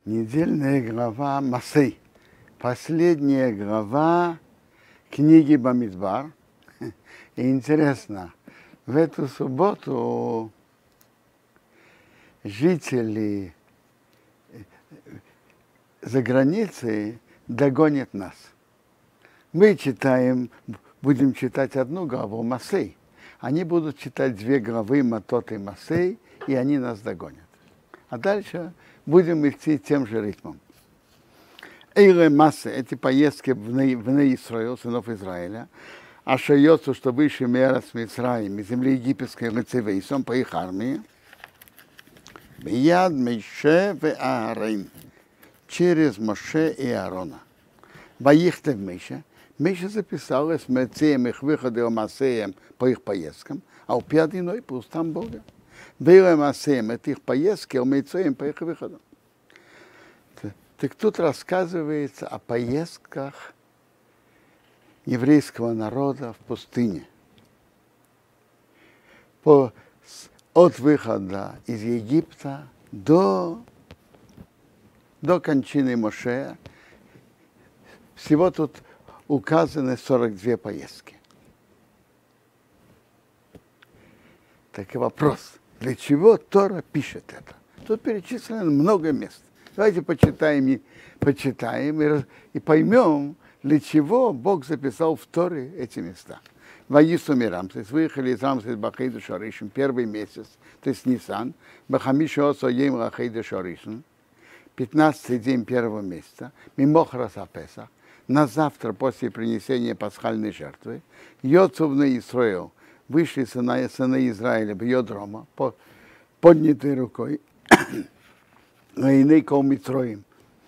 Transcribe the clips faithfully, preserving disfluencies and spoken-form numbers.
Недельная глава Масей. Последняя глава книги Бамидбар. И интересно, в эту субботу жители за границей догонят нас. Мы читаем, будем читать одну главу Масей. Они будут читать две главы Матот и Масей, и они нас догонят. А дальше будем идти тем же ритмом. Эйле массы, эти поездки в Неисраил, сынов Израиля, а шайотцу, что вышли мера с Мицраем, из земли египетской Рецевейсом по их армии, Бияд Мейше в Аарон, через Моше и Аарона. Боихте в Мейше. Мейше записалось с Мецеем их выхода Масеем по их поездкам, а у пятый ной по устам Бога. Было Масеем, это их поездки, а у Мецеем по их выходам. Так тут рассказывается о поездках еврейского народа в пустыне. По, от выхода из Египта до, до кончины Моше. Всего тут указаны сорок две поездки. Так и вопрос, для чего Тора пишет это? Тут перечислено много мест. Давайте почитаем и, почитаем и, и поймем, для чего Бог записал в Торе эти места. Ваисум и Рамсес выехали из Рамсес Бахейда Шоришин первый месяц, то есть Нисан, Бахамиша Осоем Рахейда Шоришин, пятнадцатый день первого месяца, Мимохра Сапеса, на завтра после принесения пасхальной жертвы, Йоцув на Исраил, вышли сыны, сыны Израиля в Йодрома, по, поднятой рукой, Митроим,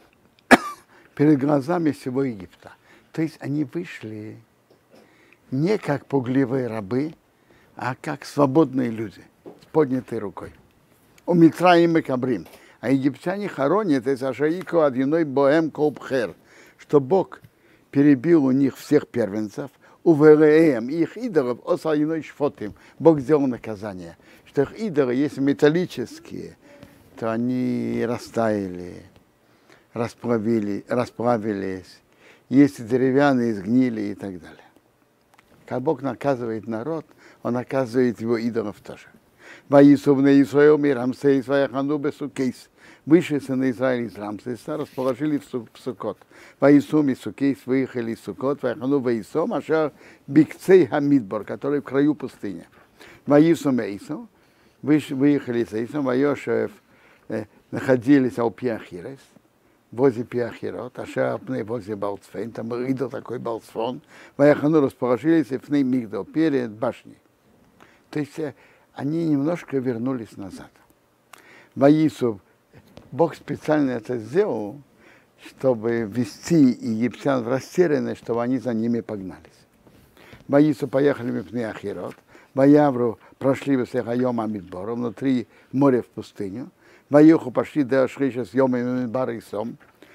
перед глазами всего Египта. То есть они вышли не как пугливые рабы, а как свободные люди, с поднятой рукой. У Митраим и Кабрим. А египтяне хоронят из Ашаико одиной боэм колбхер, что Бог перебил у них всех первенцев, у ВРМ, их идолов, осайной шфотим. Бог сделал наказание, что их идолы, если металлические, то они растаяли, расплавили, расплавились, если деревянные, сгнили и так далее. Как Бог наказывает народ, Он наказывает его идолов тоже. Воисовны Исраил мир Рамсей Сваяхану Бесукейс. Вышли сыны Израиля из Рамсеса, расположили в Сукот. Воисум и Сукейс выехали из Сукот, Ваяхану Воисом, Ашар Бикцей Хамидбор, который в краю пустыни. Воисум и Исом, выехали из Исом, Вайошев находились у Пиахирес, возле Пиахирот, Ашапны возле Балцфейн, там идол такой Балцфон, Ваяхану расположились в Фней Мигдал, перед башней. То есть они немножко вернулись назад. Воисов, Бог специально это сделал, чтобы ввести египтян в растерянность, чтобы они за ними погнались. Воисов поехали в Пней Ахирот, Ваявру прошли в Сехайом Амидбору, внутри моря в пустыню. Ваюху пошли до Ашриша с Йомом Мидбар и Сом.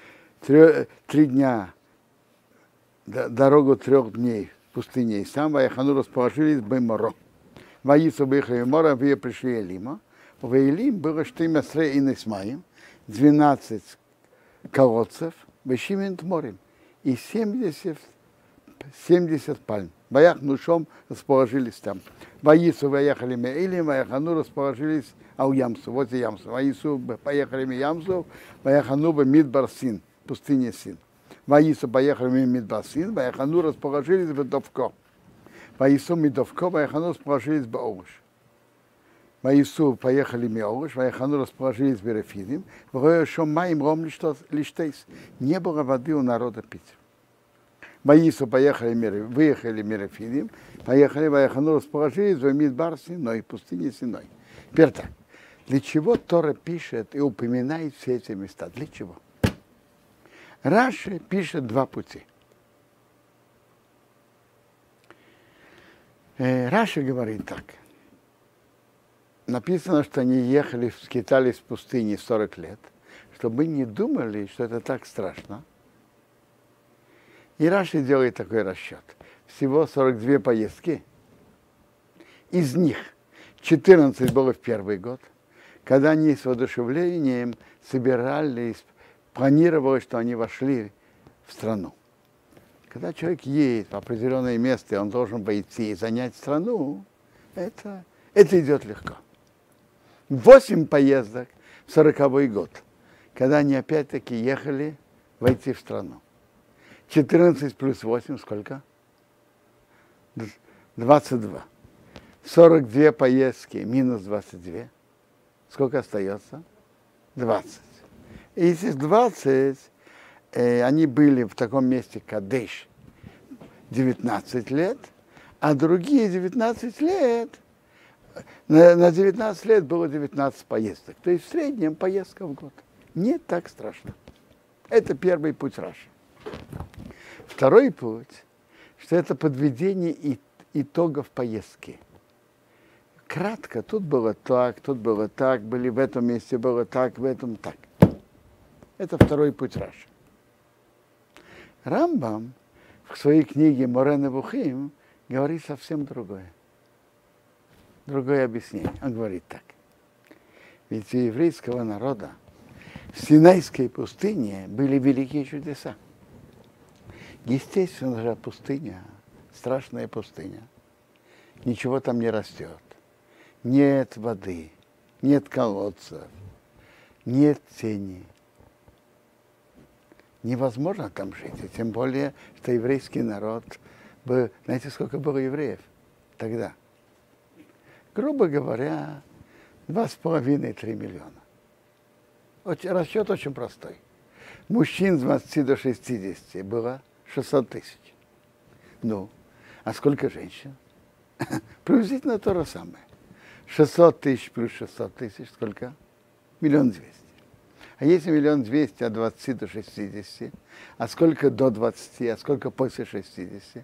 Три дня, дорогу трех дней в пустыне и сам, Ваяхану расположились в Беморо. Воису выехали в море, вы пришли Элима. В Элим было штимасре и несмаем, двенадцать колодцев, вещимент морем и семьдесят, семьдесят пальм. Ваях нушом расположились там. Воису выехали в Элим, Ваяхану расположились а у Ямсу, возле Ямсу. Воису поехали в Ямсу, Ваяхану в Мидбар Син, пустыне Син. Воису поехали в Мидбар Син, Ваяхану расположились в Довко. Воису Мидовко, Ваяхану расположились в Оуш. Воису поехали в Миоуш, Ваяхану расположились в Рефидим. Шомаим ром лиштейс. Не было воды у народа пить. Воису поехали, выехали в Рефидим, поехали, Ваяхану расположились в Мидбар Синой, пустыне Синой. Теперь так. Для чего Тора пишет и упоминает все эти места? Для чего? Раши пишет два пути. Раши говорит так. Написано, что они ехали, скитались в пустыне сорок лет, чтобы мы не думали, что это так страшно. И Раши делает такой расчет. Всего сорок две поездки. Из них четырнадцать было в первый год, когда они с воодушевлением собирались планировалось, что они вошли в страну. Когда человек едет в определенное место, и он должен войти и занять страну, это, это идет легко. Восемь поездок в сороковой год, когда они опять-таки ехали войти в страну. четырнадцать плюс восемь сколько? двадцать два. сорок две поездки минус двадцать два. Сколько остается? двадцать. И из этих двадцать э, они были в таком месте, Кадеш, девятнадцать лет, а другие девятнадцать лет, на, на девятнадцать лет было девятнадцать поездок. То есть в среднем поездка в год. Не так страшно. Это первый путь Раши. Второй путь, что это подведение и, итогов поездки. Кратко, тут было так, тут было так, были в этом месте было так, в этом так. Это второй путь Раши. Рамбам в своей книге Море Невухим говорит совсем другое. Другое объяснение. Он говорит так. Ведь у еврейского народа в Синайской пустыне были великие чудеса. Естественно же, пустыня, страшная пустыня. Ничего там не растет. Нет воды, нет колодцев, нет тени. Невозможно там жить. И тем более, что еврейский народ был, знаете, сколько было евреев тогда? Грубо говоря, два с половиной три миллиона. Очень, расчет очень простой. Мужчин с двадцати до шестидесяти было шестьсот тысяч. Ну, а сколько женщин? Приблизительно то же самое. шестьсот тысяч плюс шестьсот тысяч, сколько? Миллион двести. А если миллион двести от двадцати до шестидесяти, а сколько до двадцати, а сколько после шестидесяти?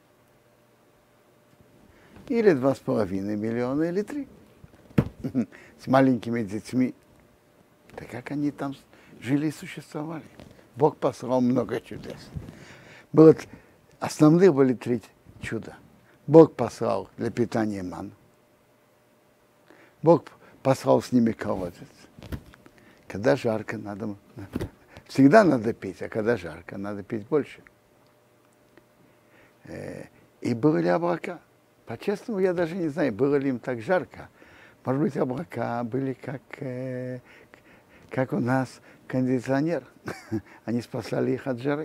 Или два с половиной миллиона, или три. С маленькими детьми. Так как они там жили и существовали? Бог послал много чудес. Было, основные были три чуда. Бог послал для питания ман. Бог послал с ними колодец. Когда жарко, надо... Всегда надо пить, а когда жарко, надо пить больше. И были облака. По-честному, я даже не знаю, было ли им так жарко. Может быть, облака были как, как у нас кондиционер. Они спасали их от жары.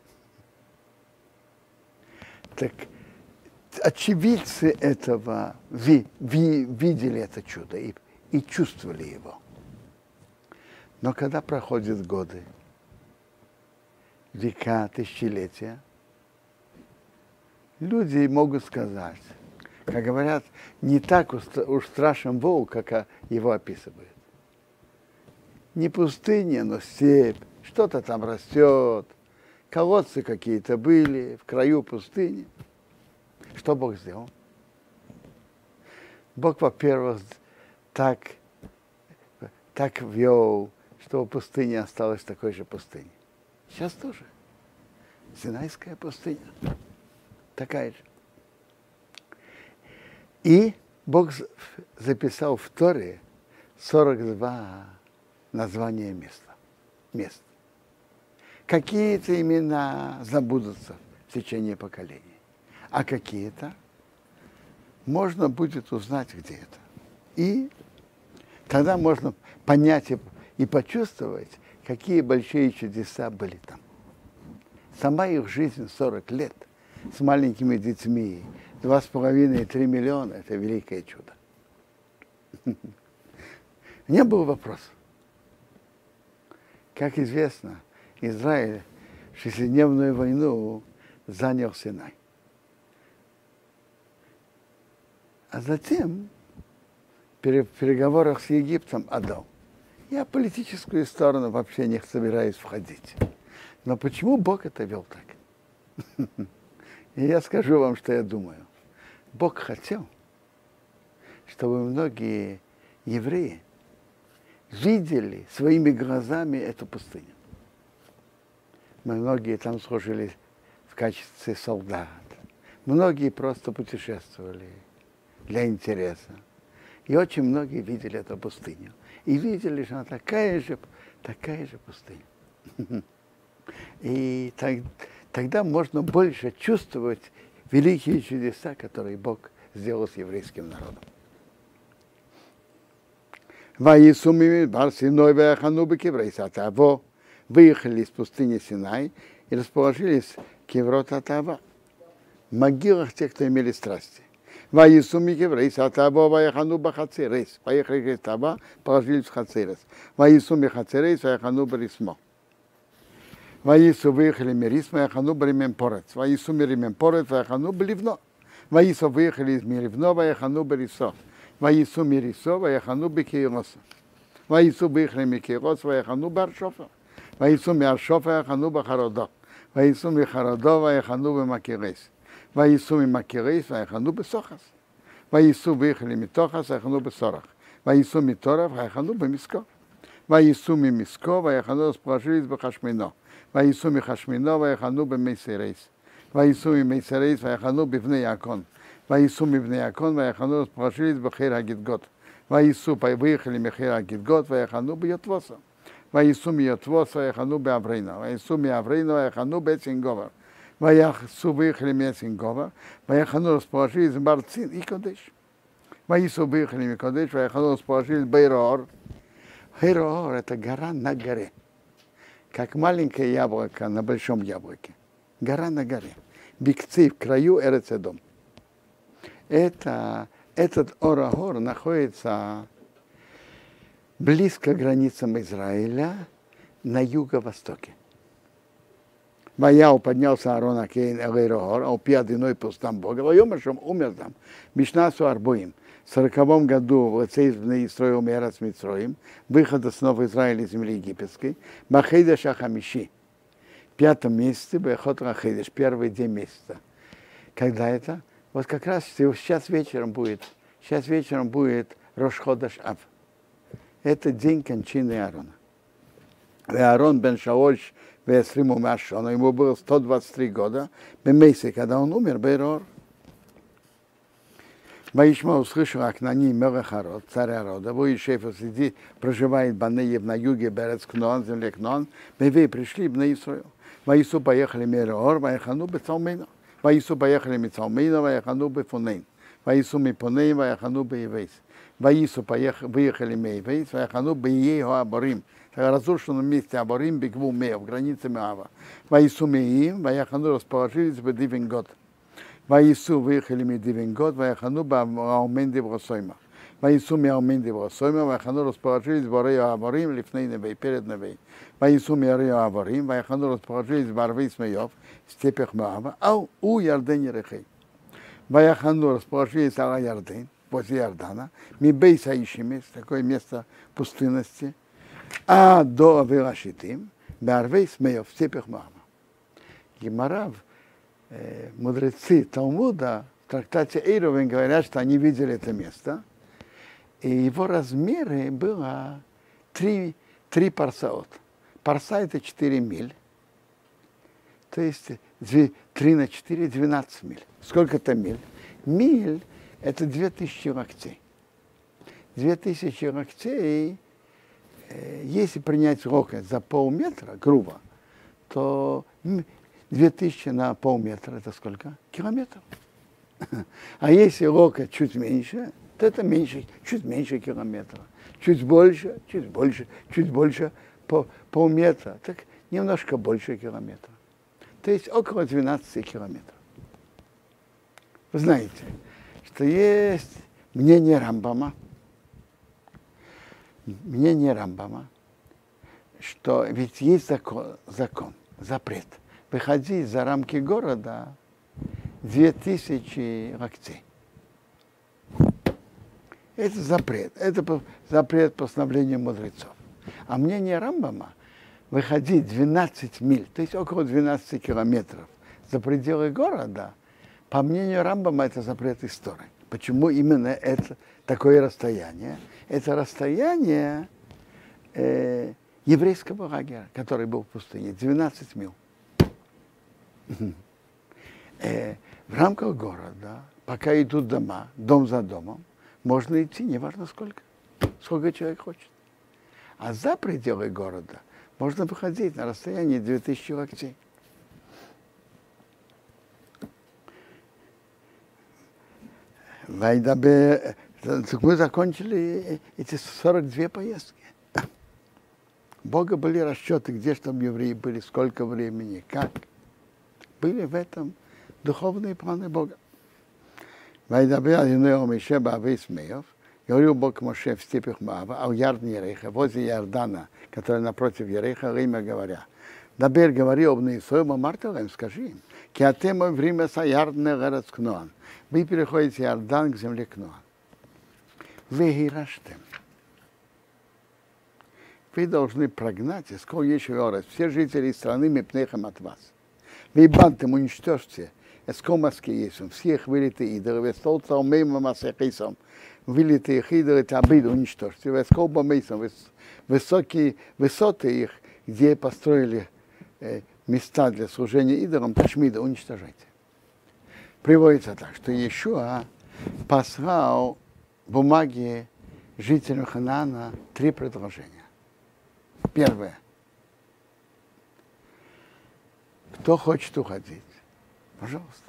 Так очевидцы этого ви, ви, видели это чудо и, и чувствовали его. Но когда проходят годы, века, тысячелетия, люди могут сказать, как говорят, не так уж страшен волк, как его описывают. Не пустыня, но степь, что-то там растет, колодцы какие-то были в краю пустыни. Что Бог сделал? Бог, во-первых, так, так вел, что пустыня осталась такой же пустыней. Сейчас тоже. Синайская пустыня. Такая же. И Бог записал в Торе сорок два названия места. Мест. Какие-то имена забудутся в течение поколений, а какие-то можно будет узнать, где это. И тогда можно понять и, и почувствовать, какие большие чудеса были там. Сама их жизнь сорок лет с маленькими детьми, два с половиной, три миллиона, это великое чудо. Не был вопрос. Как известно, Израиль шестидневную войну занял Синай. А затем в переговорах с Египтом отдал. Я в политическую сторону вообще не собираюсь входить. Но почему Бог это вел так? И я скажу вам, что я думаю. Бог хотел, чтобы многие евреи видели своими глазами эту пустыню. Многие там служили в качестве солдат. Многие просто путешествовали для интереса. И очень многие видели эту пустыню. И видели, что она такая же, такая же пустыня. И так, тогда можно больше чувствовать великие чудеса, которые Бог сделал с еврейским народом. Выехали из пустыни Синай и расположились к Кеврот Атава, в могилах тех, кто имели страсти. Поехали к Таба, положились в Хацерес. Ваису выехали Мерисма, Яхану Бремен Порец. Ваису Меримен Порец, Яхану Бливно. Ваису выехали из Миривно, Яхану Берисо. Ваису Мерисо, Яхану Бекироса. Ваису выехали Микирос, Яхану Баршофа. Ваису Миаршофа, Яхану Бахародо. Ваису Михародо, Яхану Бемакирес. Ваису Мимакирес, Яхану Бесохас. Ваису выехали Митохас, Яхану Бесорах. Ваису Миторов, Яхану Бемиско. Ваису Мимиско, Яхану расположились Бахашмино. Ваису Михашмино, Ваяхану Бемейсерейс. Ваису Мейсерейс, Ваяхану Бивней Якон. Ваису Бивней Якон, Ваяхану расположились Бахир Агидгот. Ваису выехали Мехир Агидгот, Ваяхану Бьотвоса. Ваису Мьотвоса, Ваяхану Беаврейна. Ваису Меаврейна, Ваяхану Бецинговар. Ваяхсу выехали Мецинговар. Ваяхану расположились Барцин и Кодеш. Ваису выехали Микодеш, Ваяхану расположились Бейроор. Бейроор — это гора на горе. Как маленькое яблоко на большом яблоке. Гора на горе. Бикцы в краю Эрец-Эдом. Это, этот Ор-Агор находится близко к границам Израиля на юго-востоке. Ваяу поднялся Аарон Акейн Элейрогор, а упьяд иной пустам Бога. Вайомашем умер там. Мишнасу Арбуим. В сороковом году в Лацейзбне строил Мерац Мицроим, выхода снова Израиля из земли египетской, Бахейдеш Ахамиши, в пятом месяце, Бехот Рахейдеш, первый день месяца. Когда это? Вот как раз сейчас вечером будет, сейчас вечером будет Рош Ходеш Ав. Это день кончины Аарона. И Аарон бен Шаольш Весриму Машона, ему было сто двадцать три года, Бемейсе, когда он умер, Бейрор. Ваишма услышал Акнани Мелахарот, царя рода, Воишефа сидит, проживает Банеев на юге, Берец Кнон, земле Кнон, Мевей пришли в Исраил. Ваису поехали Мероор, Ваяхану Бецалмейна. Ваису поехали Мецалмейна, Ваяхану Бефунейн. Ваису Мипунейн, Ваяхану Беевейс. Ваису выехали Меевейс, Ваяхану Бееho Аборим. В разрушенном месте Аборим, Бегву Меев, границе Меава. Ваису Меим, Ваяхану расположились в Дивенгот. Ваису выехали Медивенгот, Ваяхану Бауменди Бросойма. Ваису Мяуменди Бросойма, Ваяхану расположились в Борею Аборим, Лифней Невей, перед Невей. Ваису Мярею Аборим, Ваяхану расположились в Барвей Смеев, в степях Моава, а у Ярдени Рехей. Ваяхану расположились Ала Ярден, возле Иордана, Мибей Саишимис, такое место пустынности, а до Авилашитим, Барвей Смеев, в степях Моава. Гемара, мудрецы Талмуда в трактате Эйровен говорят, что они видели это место, и его размеры было три, три парсаот. Парса — это четыре миль, то есть три на четыре — двенадцать миль. Сколько это миль? Миль — это две тысячи локтей. Две тысячи локтей, если принять локоть за полметра, грубо, то две тысячи на полметра — это сколько? Километров. А если локоть чуть меньше, то это меньше, чуть меньше километра. Чуть больше, чуть больше, чуть больше, по, полметра, так немножко больше километра. То есть около двенадцати километров. Вы знаете, что есть мнение Рамбама, мнение Рамбама, что ведь есть закон, закон, запрет выходить за рамки города две тысячи локтей. Это запрет. Это запрет постановления мудрецов. А мнение Рамбама выходить двенадцать миль, то есть около двенадцати километров за пределы города, по мнению Рамбама, это запрет истории. Почему именно это такое расстояние? Это расстояние э, еврейского лагеря, который был в пустыне, двенадцать миль. Э, в рамках города, пока идут дома, дом за домом, можно идти, неважно сколько, сколько человек хочет. А за пределы города можно выходить на расстоянии две тысячи локтей. Вайдабе, мы закончили эти сорок две поездки. У Бога были расчеты, где чтобы евреи были, сколько времени, как. Были в этом духовные планы Бога. Вайдабе, говорил Бог Моше в степях Моава, а у Ярдне Ереха, возле Иордана, который напротив Ереха, время говоря. Дабер говорил об Неисоем, Мартелем, скажи им, киатема время са Ярдне Герец Кноан. Вы переходите Иордан к земле Кноан. Вы гираштем. Вы должны прогнать, из кого еще орес, все жители страны мипнехам от вас. Вы бантем уничтожьте, из комаски есть, всех вылитые идолы, столца умейма масахисом, вылитые их идолы, табиды уничтожьте, из колба мейсом, высокие высоты их, где построили э, места для служения идолам, ташмида уничтожайте. Приводится так, что Иешуа послал бумаги жителям Ханаана три предложения. Первое. Кто хочет уходить? Пожалуйста.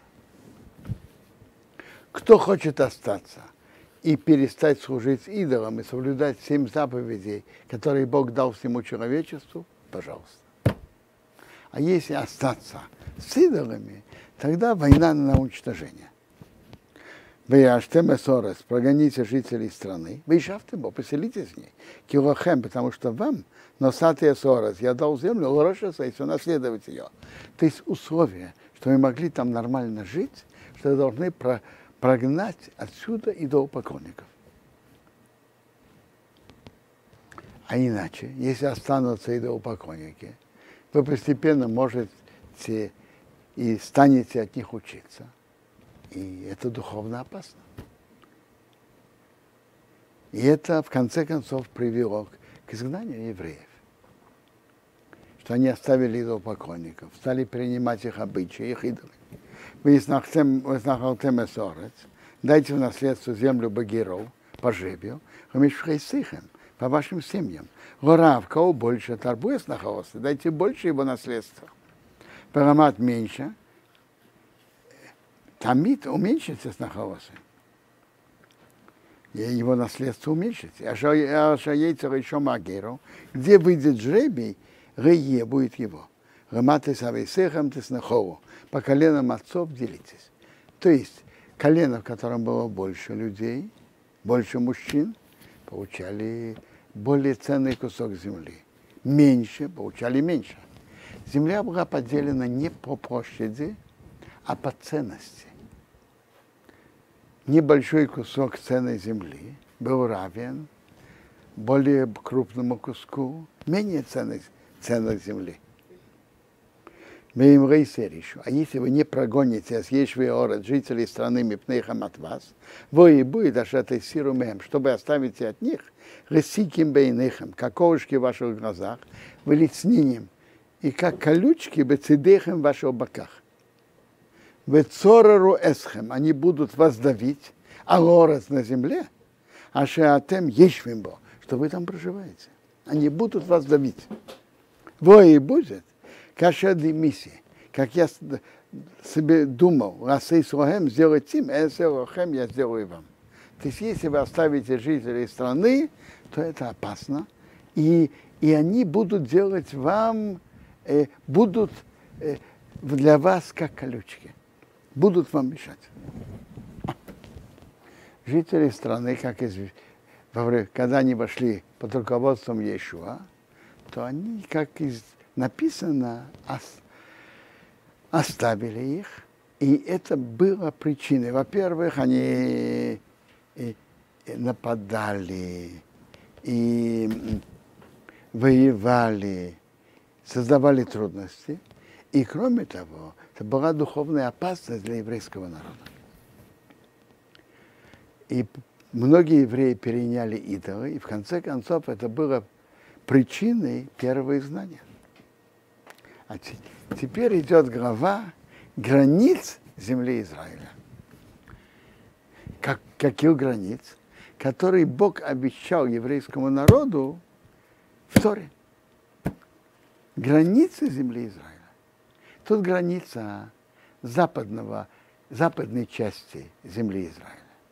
Кто хочет остаться и перестать служить идолам и соблюдать семь заповедей, которые Бог дал всему человечеству? Пожалуйста. А если остаться с идолами, тогда война на уничтожение. Вы аштемесорес, прогоните жителей страны, вы шафтемо, поселитесь в ней, килохем, потому что вам, но сатия сорес, я дал землю, лорошеса, если наследовать ее. То есть условия, что вы могли там нормально жить, что вы должны про, прогнать отсюда идолопоклонников. А иначе, если останутся идолопоклонники, вы постепенно можете и станете от них учиться. И это духовно опасно. И это, в конце концов, привело к изгнанию евреев. Что они оставили идолопоклонников, стали принимать их обычаи, их идолы. Вы изнахалтем эсорец, дайте в наследство землю багиров по жребию, по вашим семьям. Лорав, кого больше, торбуя снахалосы, дайте больше его наследства. Парамат меньше, тамит уменьшится снахалосы. И его наследство уменьшится. А шаейцер еще магеру, где выйдет жребий, рее будет его. Раматы савейсехам теснахову. По коленам отцов делитесь. То есть, колено, в котором было больше людей, больше мужчин, получали более ценный кусок земли. Меньше, получали меньше. Земля была поделена не по площади, а по ценности. Небольшой кусок ценной земли был равен более крупному куску менее ценной, ценной земли. Мы им рейсерищу. А если вы не прогоните съешвы орет жителей страны мипнейхам от вас, вы и будет аж этой сирумем, чтобы оставить от них ресиким бейнейхам, как овушки в ваших глазах, вы лицнинем, и как колючки бецидейхам в ваших боках. В цорару эсхем, они будут вас давить, а лорец на земле, а шеатем ешвимбо, что вы там проживаете. Они будут вас давить. Во и будет, кашады миссии, как я себе думал, расей слохем сделать им, эсэ лохем я сделаю вам. То есть, если вы оставите жителей страны, то это опасно, и, и они будут делать вам, э, будут э, для вас как колючки. Будут вам мешать. Жители страны, как из, когда они вошли под руководством Иешуа, то они, как из, написано, ос, оставили их. И это было причиной. Во-первых, они и, и нападали, и воевали, создавали трудности. И кроме того, это была духовная опасность для еврейского народа. И многие евреи переняли идолы, и в конце концов это было причиной первого изгнания. А теперь идет глава границ земли Израиля. Как, каких границ? Которые Бог обещал еврейскому народу в Торе. границы земли Израиля. Тут граница западного, западной части земли Израиля.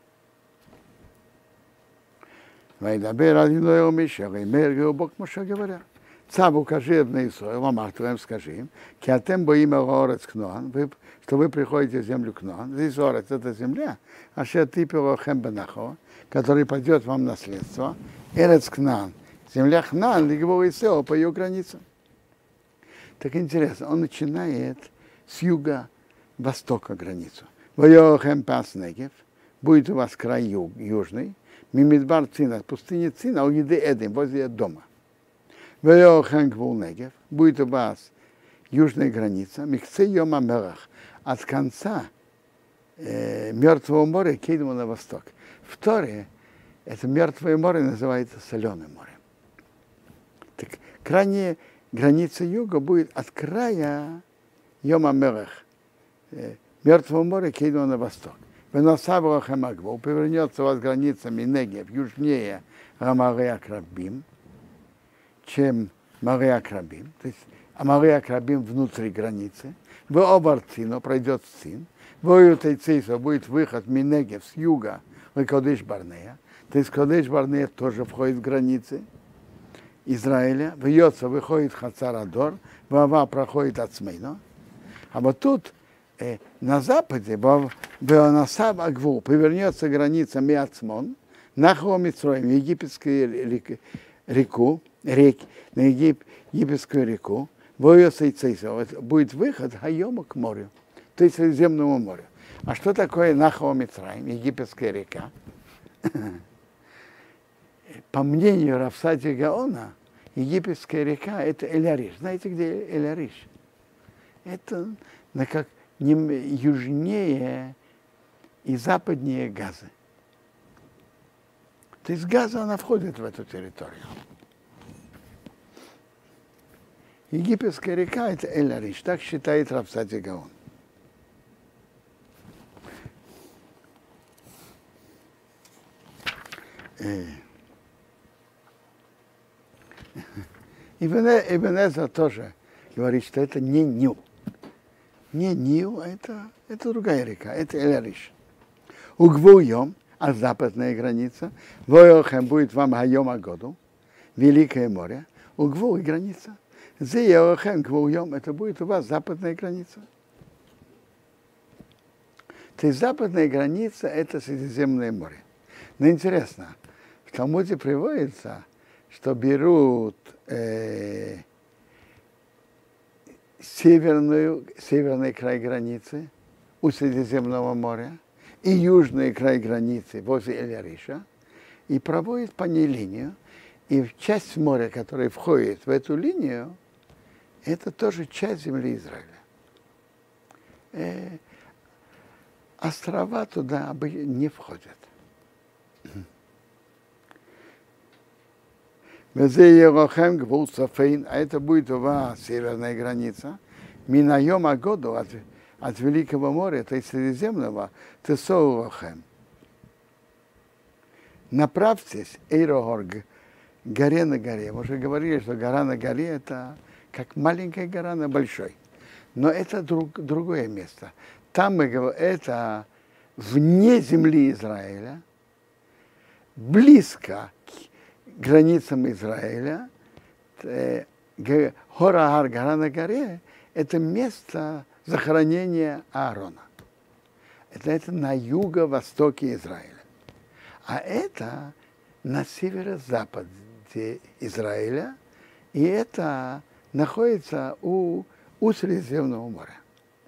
Вайдабер Адиной Омишер, и Мергио Бог Моше говоря. Цав укажи в Исраиль, Ламартуем скажи им, киатем бо имя Орец Кноан, что вы приходите в землю Кноан. Здесь Орец — это земля, а Шетипево Хембенахо, который пойдет вам в наследство. Эрец Кнаан, земля Кнаан, Лигво Исео по ее границам. Так интересно, он начинает с юга-востока границу. Воехем пас Негев, будет у вас край юг, южный, Мимидбар Цина, пустыня Цина, у еды Эдем, возле дома. Воехем гвул Негев, будет у вас южная граница, Михце Йома Мелах, от конца э, Мертвого моря к Кейдему на восток. В Торе это Мертвое море называется Соленое море. Так, крайняя граница юга будет от края Йома Мелах, э, Мертвого моря к Кейдему на восток. Веносабрахамагву повернется у вас границами Негев южнее Рамарея Крабим, чем Мария Крабим, то есть а Мария Крабим внутри границы. В Обарцино пройдет Цин, в Оютейцейсо будет выход Минегев с юга в Кодеш Барнея, то есть Кодеш Барнея тоже входит в границы Израиля, в Йоца выходит Хацарадор, в Ава проходит Ацмейно, а вот тут э, на западе, в Беонасаб Агву, повернется граница Миацмон, на Хомицроем, египетскую реку, рек, на Егип, египетскую реку, будет выход Хайома к морю, то есть Средиземному морю. А что такое Нахо Мицраим, египетская река? По мнению Рафсади Гаона, египетская река — это Эль-Ариш. Знаете, где Эль-Ариш? Это на как южнее и западнее Газы. То есть Газа, она входит в эту территорию. Египетская река — это Эль-Ариш, так считает Рафсади Гаон. Ибн Эзра тоже говорит, что это не Нил. Не Нил, а это, это другая река, это Эль-Ариш. Угвуйом, а западная граница, Воехем будет вам Хайом Агоду, Великое море, Угвуй граница. Зеехем Гвуйом, это будет у вас западная граница. То есть западная граница — это Средиземное море. Но интересно, в Талмуде приводится, что берут э, северную, северный край границы у Средиземного моря и южный край границы возле Эль-Ариша и проводят по ней линию. И часть моря, которая входит в эту линию, это тоже часть земли Израиля. Э, острова туда не входят. А это будет у вас северная граница. Минаем Агоду от, от Великого моря, то есть Средиземного, Тесоухем. Направьтесь, Эйрогорг, горе на горе. Мы уже говорили, что гора на горе — это как маленькая гора на большой. Но это друг, другое место. Там мы говорим, это вне земли Израиля, близко к границам Израиля. Хора-Ар, гора на горе, это место захоронения Аарона. Это, это на юго-востоке Израиля. А это на северо-западе Израиля, и это находится у, у Средиземного моря.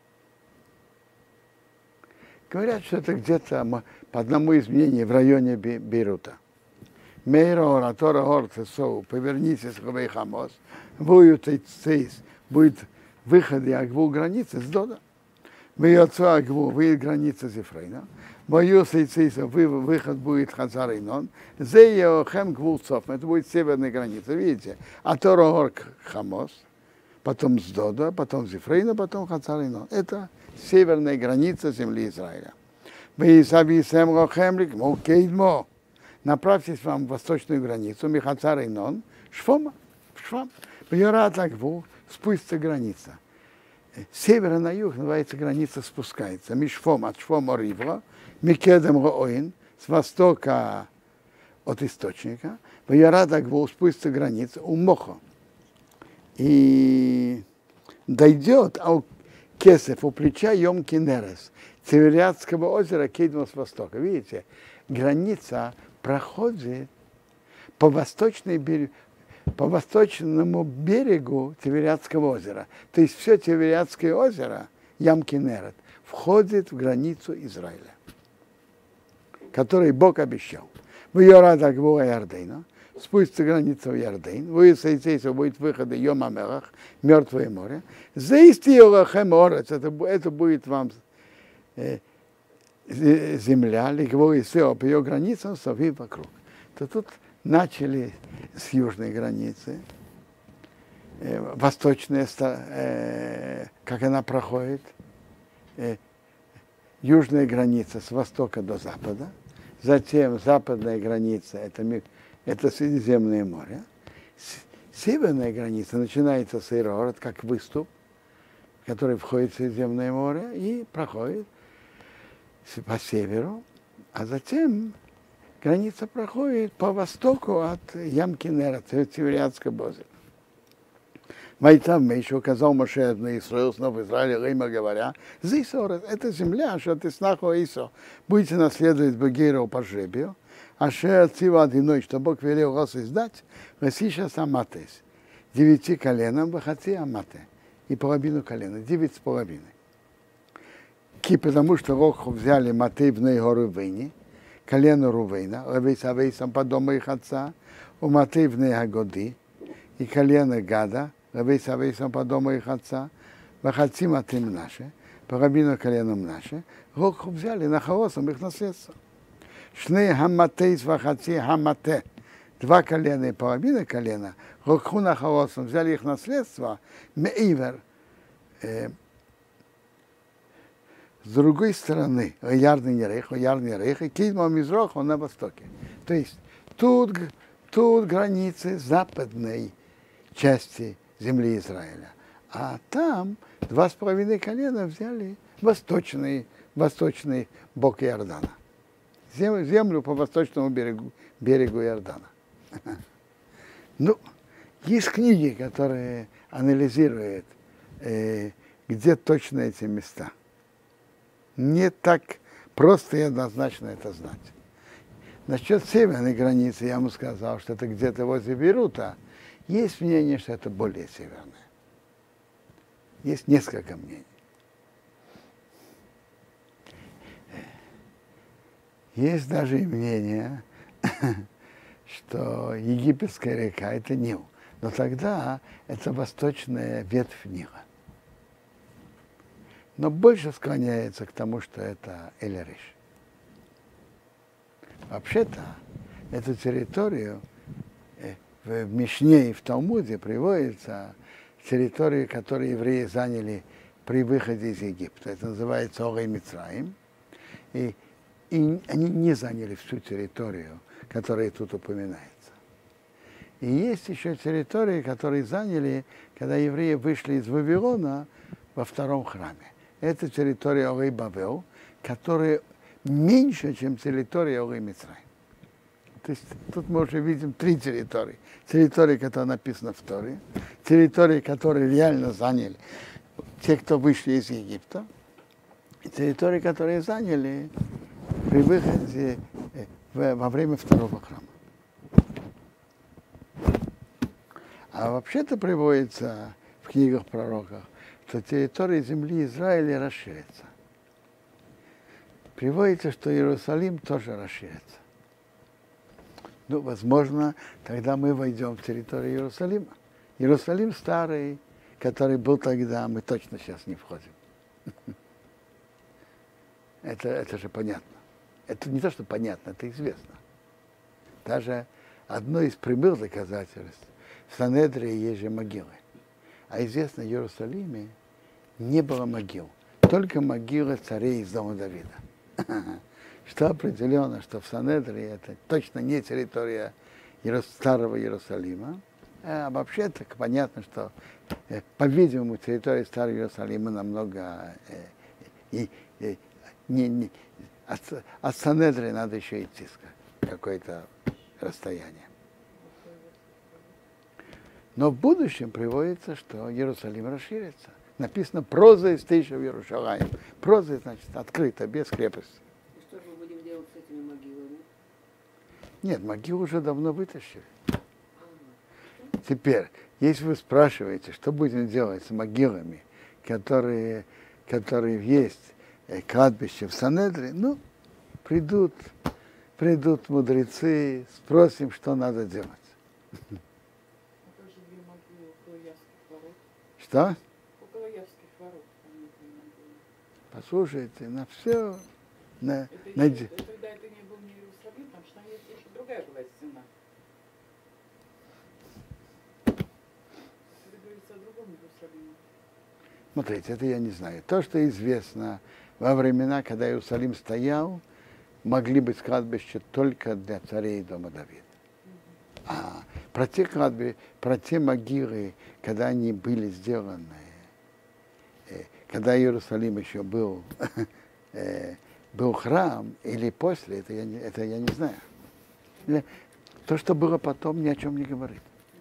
Говорят, что это где-то, по одному из мнений, в районе Бейрута. Мейра оратора Ортесоу, повернитесь к Вейхамос, будет выход и Агву границы с Дода. Вы отцу Агву, выйдет граница Зефрейна. Боюсь, выход будет Хазар-Инон. Зеехем Гвулцов, это будет северная граница, видите? А Торогор Хамос, потом Сдода, потом Зефрейна, потом Хазар-Инон. Это северная граница земли Израиля. Направьтесь вам в восточную границу, Михацар-Инон, Шфома, Шфам. Бьерат Агву, спустится граница. С севера на юг называется граница спускается. Мишфом от Шфома Ривро, Микедем Роин, с востока от источника, в Ярадагву спустится граница у Мохо. И дойдет а у Кесев, у плеча Йом Кинерес, Тивериадского озера Кейдма с востока. Видите, граница проходит по, восточной берегу, по восточному берегу Тивериадского озера. То есть все Тивериадское озеро, Ям Кинерет, входит в границу Израиля, который Бог обещал. В Йорадагву Ярдейна, спустится граница в Ярдейн, в будет выход Йом Амелах, Мертвое море. Заисти Йолахем Орец, это, это будет вам э, земля, легво и все, по ее границам совы вокруг. То тут начали с южной границы, э, восточная, э, как она проходит, э, южная граница с востока до запада, затем западная граница, это, это Средиземное море, северная граница начинается с Ирород, как выступ, который входит в Средиземное море и проходит по северу, а затем граница проходит по востоку от Ям-Кинера, Тивериадского озера. Вайтам еще указал Моше на Исраил, снова Израиль, Рейма говоря, Зисор, это земля, что ты снаху Исо, будете наследовать Багиру по жребию, а ше цива одиной, что Бог велел вас издать, Васиша Саматес, девяти коленам, Вахати Амате, и половину колена, девять с половиной. Ки, потому что Роху взяли Матей в горы Вейни, колено Рувейна, Ревейс Авейсом по дому их отца, у Матей в Агоди, и колено Гада, Ревейс Авейсом по дому их отца, Вахати Матей Мнаше, половину колена Мнаше, Роху взяли на Хаосом их наследство. Шней Хаматей с Вахати Хамате, два колена и половина колена, Роху на Хаосом взяли их наследство, Меивер, с другой стороны, Ярный Рейх, Ярный Рейх, и Кидма Мизрох, он на востоке. То есть тут, тут границы западной части земли Израиля. А там два с половиной колена взяли восточный, восточный бок Иордана. Землю, землю по восточному берегу, берегу Иордана. Ну, есть книги, которые анализируют, э, где точно эти места. Не так просто и однозначно это знать. Насчет северной границы я ему сказал, что это где-то возле Бейрута. Есть мнение, что это более северное. Есть несколько мнений. Есть даже и мнение, что Египетская река – это Нил. Но тогда это восточная ветвь Нила. Но больше склоняется к тому, что это Эль-Ариш. Вообще-то, эту территорию в Мишне и в Талмуде приводится территорию, которую евреи заняли при выходе из Египта. Это называется Орей Мицраим. И, и они не заняли всю территорию, которая тут упоминается. И есть еще территории, которые заняли, когда евреи вышли из Вавилона во втором храме. Это территория Орей Бавел, которая меньше, чем территория Орей Мицраим. То есть тут мы уже видим три территории. Территория, которая написана в Торе, территории, которые реально заняли те, кто вышли из Египта, и территории, которые заняли при выходе во время второго храма. А вообще-то приводится в книгах пророков, что территория земли Израиля расширится. Приводится, что Иерусалим тоже расширится. Ну, возможно, тогда мы войдем в территорию Иерусалима. Иерусалим старый, который был тогда, мы точно сейчас не входим. Это, это же понятно. Это не то, что понятно, это известно. Даже одно из прямых доказательств, в Санедрии есть же могилы. А известно, в Иерусалиме не было могил, только могилы царей из дома Давида. Что определенно, что в Санедрии это точно не территория старого Иерусалима, А вообще так понятно, что, э, по-видимому, территория Старого Иерусалима намного э, и, и, не, не, от, от Санедры надо еще идти какое-то расстояние. Но в будущем приводится, что Иерусалим расширится. Написано проза из тысячи в Иерусалиме. Проза, значит, открыто, без крепости. И что же мы будем делать с этими могилами? Нет, могилы уже давно вытащили. Теперь, если вы спрашиваете, что будем делать с могилами, которые, которые есть э, кладбище в Санедре, ну, придут, придут мудрецы, спросим, что надо делать. Что? Около Явских ворот. Послушайте, на все. На, Это, на... еще, это, тогда это не был не Иерусалим, потому что там есть еще другая была стена. Это говорится о другом Иерусалиме. Смотрите, это я не знаю. То, что известно, во времена, когда Иерусалим стоял, могли быть кладбища только для царей дома Давида. А про те кладбища, про те могилы, когда они были сделаны, э, когда Иерусалим еще был, э, был храм, или после, это я, не, это я не знаю. То, что было потом, ни о чем не говорит.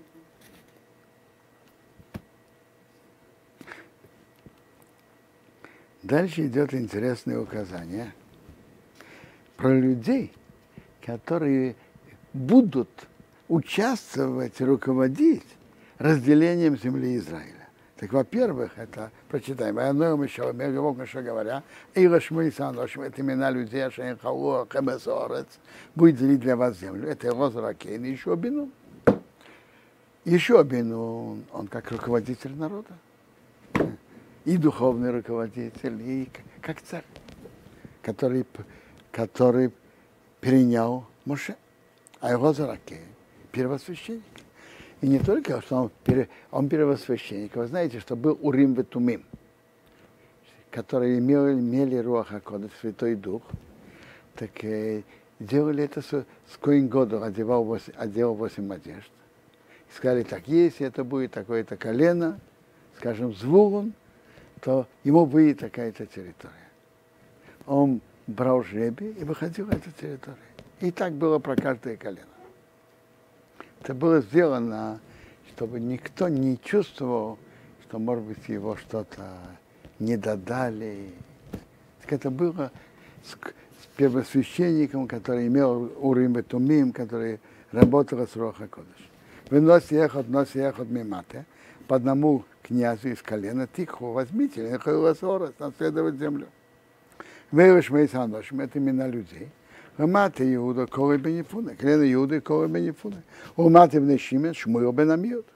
Дальше идет интересное указание про людей, которые будут участвовать, руководить разделением земли Израиля. Так, во-первых, это, прочитаем, «Аноем еще, меговок еще говоря, Эйла Шмуи Саношим, это имена людей, Ашен Халуа, Хемесорец, будет делить для вас землю». Это Элозар Акейн, еще Бенун. Еще Бенун, он как руководитель народа, и духовный руководитель, и как царь, который, который перенял Моше. А Элозар Акейн первосвященник. И не только, что он, пере, он первосвященник. Вы знаете, что был Урим и Тумим, которые имели, имели Руах ха-Кодеш, Святой Дух. Так э, делали это с, с Коэн Годол, одевал восемь, одевал восемь одежд. И сказали так, если это будет такое-то колено, скажем, Звулун, то ему выйдет такая-то территория. Он брал жребий и выходил на эту территорию. И так было про каждое колено. Это было сделано, чтобы никто не чувствовал, что, может быть, его что-то не додали. Так это было с, с первосвященником, который имел Урим и Тумим, который работал с Руах ха-Кодеш. Вынос ехот, нос ехот мимате, по одному князю из колена, тихо, возьмите, наследовать землю. Вейваш Мейсаношим, это имена людей. Уматы Иуда, Колы бен Ефуне, колено Иуды, Колы бен Ефуне. Уматы бен Шимен, Шмуил бен Амиуд.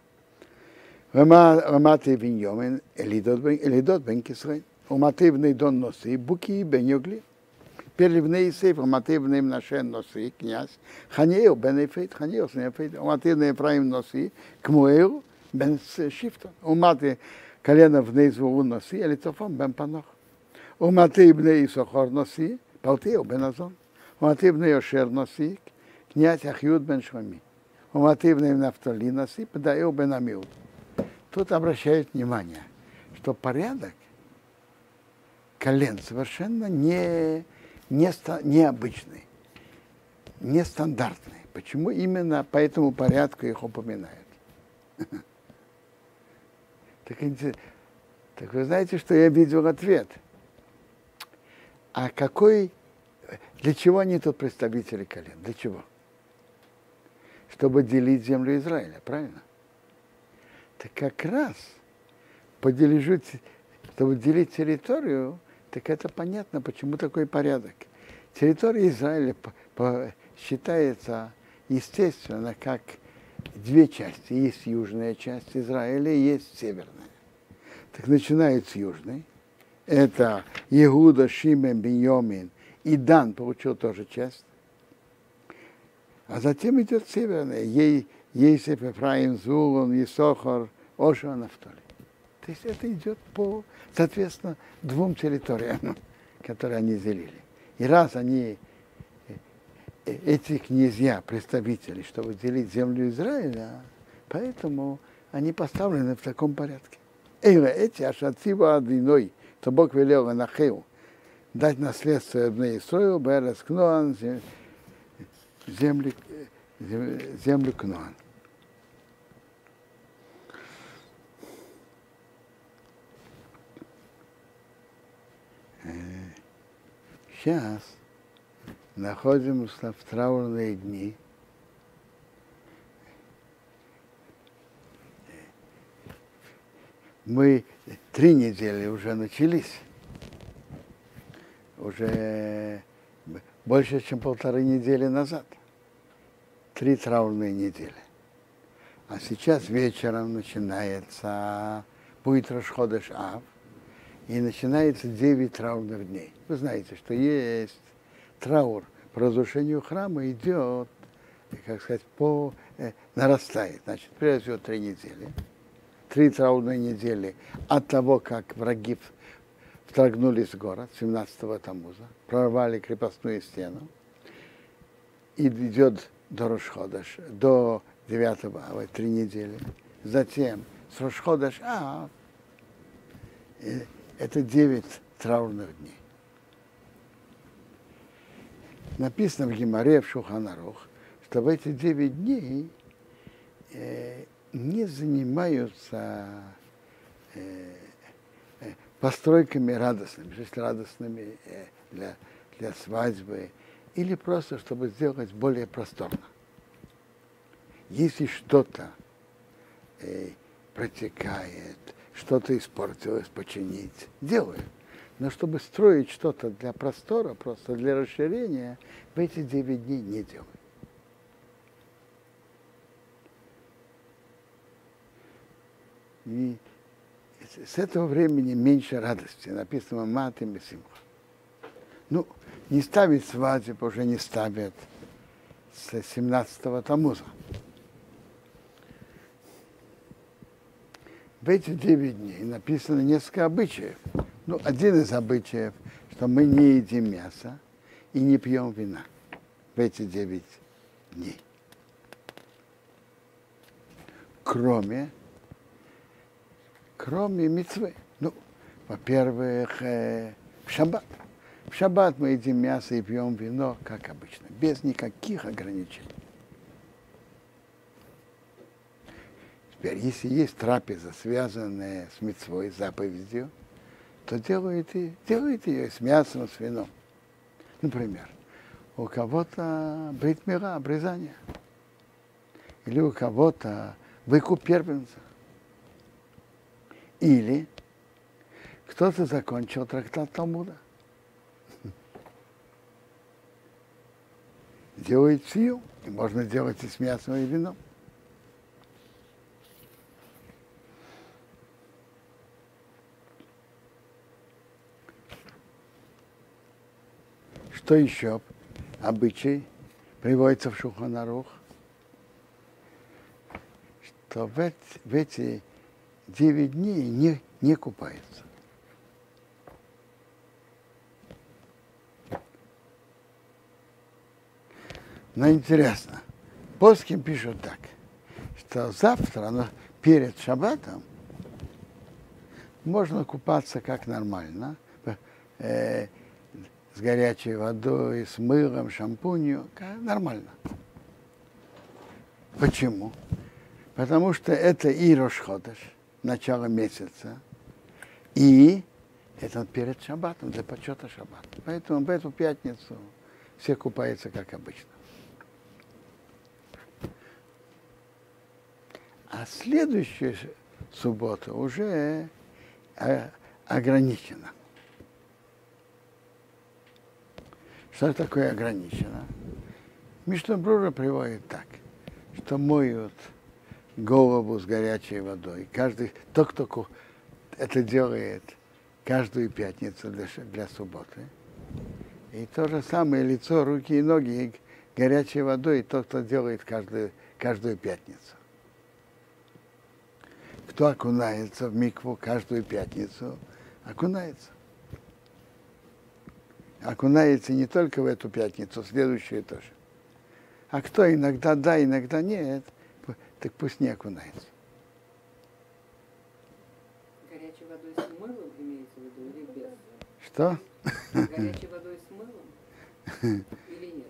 Уматы бен Йомен, Элидот бен Кисрей. Уматы бен Дон Носи, Буки бен Йогли. Перли бен Исейф, уматы бен Мнашен Носи, князь. Ханеил бен Ефейт, Ханеил сын Ефейт. Уматы бен Ефраим Носи, Кмуэл бен Шифтон. Уматы колено бен Звулун Носи, Элитофон бен Панох. Уматы бен Исохор Носи, Палтеил бен Азон. Уматы бен Йошер Носи, князь Ахиуд бен Швами. Уматы бен Нафтали Носи, Педаил бен Амиуд. Тут обращают внимание, что порядок колен совершенно не, не, необычный, нестандартный. Почему именно по этому порядку их упоминают? Так, так вы знаете, что я видел ответ. А какой, для чего они тут представители колен? Для чего? Чтобы делить землю Израиля, правильно? Так как раз подележу, чтобы делить территорию, так это понятно, почему такой порядок. Территория Израиля по, по, считается, естественно, как две части. Есть южная часть Израиля, есть северная. Так начинает с южной. Это Иуда, Шимен, Биньямин и Дан получил тоже часть. А затем идет северная. Ей Есеф, Эфраим, Звулун, Исохор, Оша, Нафтали. То есть это идет по, соответственно, двум территориям, которые они делили. И раз они, эти князья, представители, чтобы делить землю Израиля, Поэтому они поставлены в таком порядке. Эти ашатива одиной, то Бог велел Анахеу дать наследство Эбне Исроил, Берес Кноан, землю, землю Кноан. Сейчас находимся в траурные дни. Мы три недели уже начались. Уже больше, чем полторы недели назад. Три траурные недели. А сейчас вечером начинается, будет Рош ходеш Ав, и начинается девять траурных дней. Вы знаете, что есть траур по разрушению храма, идет, как сказать, по, э, нарастает. Значит, прежде всего три недели. Три траурные недели от того, как враги вторгнулись в город, семнадцатого Тамуза, прорвали крепостную стену, и идет до Рош ходеш, до девятого Ава, три недели. Затем с Рош ходеш Ав, это девять траурных дней. Написано в Гемаре, в Шулхан Арух, что в эти девять дней э, не занимаются э, э, постройками радостными, если радостными э, для, для свадьбы, или просто, чтобы сделать более просторно. Если что-то э, протекает, что-то испортилось, починить, делают. Но чтобы строить что-то для простора, просто для расширения, в эти девять дней не делают. И с этого времени меньше радости. Написано «Мат и Месимха». Ну, не ставить свадьбу уже не ставят с семнадцатого Тамуза. В эти девять дней написано несколько обычаев. Ну, один из обычаев, что мы не едим мясо и не пьем вина в эти девять дней. Кроме, кроме мицвы. Ну, во-первых, э, в шаббат. В шаббат мы едим мясо и пьем вино, как обычно, без никаких ограничений. Теперь, если есть трапеза, связанная с мицвой, заповедью, то делайте, делайте ее с мясом, с вином. Например, у кого-то брит мира, обрезание. Или у кого-то выкуп первенца. Или кто-то закончил трактат Талмуда. Делает сию, и можно делать и с мясом, и вином. Что еще? Обычай приводится в Шулхан Арух, что в эти, в эти девять дней не, не купаются. Но интересно, Поским пишут так, что завтра, но перед шаббатом, можно купаться как нормально, э, с горячей водой, с мылом, шампунью, нормально. Почему? Потому что это и Рош ходеш, начало месяца, и это перед шаббатом, для почета шаббата. Поэтому в эту пятницу все купаются как обычно. А следующая суббота уже ограничена. Что такое ограничено? Мишна Брура приводит так, что моют голову с горячей водой. Каждый, тот, кто это делает каждую пятницу для, для субботы. И то же самое лицо, руки и ноги горячей водой, тот, кто делает каждую, каждую пятницу. Кто окунается в микву каждую пятницу, окунается. Окунается не только в эту пятницу, следующую тоже. А кто иногда да, иногда нет, так пусть не окунается. Горячей водой с мылом имеется в виду или без? Что? Горячей водой с мылом или нет?